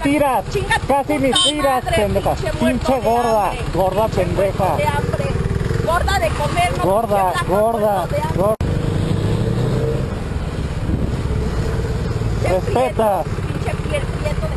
tiras. Chinga tu Casi ni puta tiras, madre, pendeja. muerto Pinche de gorda. hambre. Gorda Pinche pendeja. muerto de hambre. Gorda de comer, no Gorda, pinche flaca, gorda, muerto de hambre. gorda. Pinche Respeta. prieto, pinche prieto